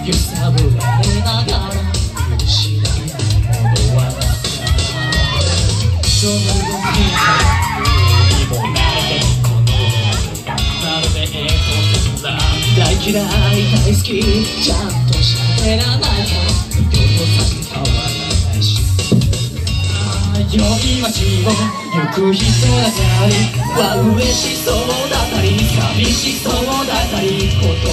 揺さぶられながら許しないものはなかその動きにも慣れてこのまるでエコーだ大嫌い大好きちゃんと喋らないと二度と先変わらないし良い街を行く人だったりは嬉しそうだったり寂しそうだったりこと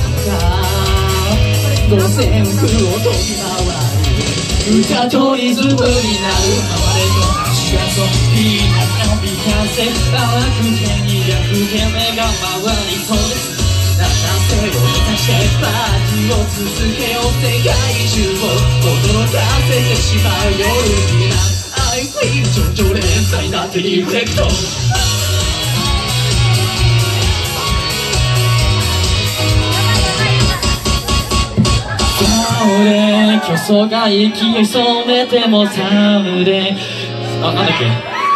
が五線譜を飛び回る歌とリズムになる回れと足がそうピーナッツビカンセ甘くて200件目が回りそうです7世を目指してパーティーを続けよう世界中を驚かせてしまう夜になI feel 上々連載だってリフレクト顔で競争が息を潜めてもサムでなんだっけ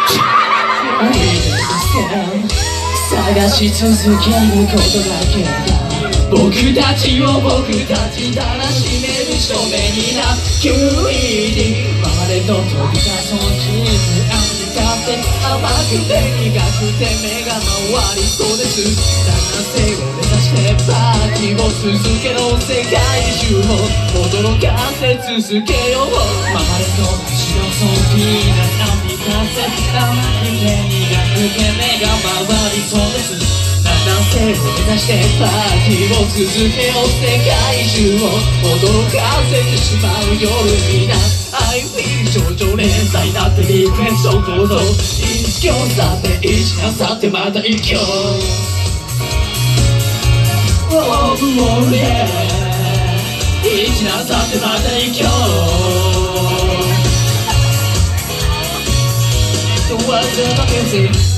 探し続けることだけが僕たちだらしめる証明にな急に回れと飛び出そうチーズ甘くて甘くて苦くて目が回りそうです7世を目指してパーティーを続けろ世界中を驚かせ続けよう回れと足がそうピーナッツ甘くて苦くて目が回りそうです7世を目指してパーティーを続けよう世界中を驚かせてしまう夜になI feel 上々連載だってリクエストどうぞ一挙さて一なさってまた一挙 Oh yeah 一なさってまた一挙忘れまけず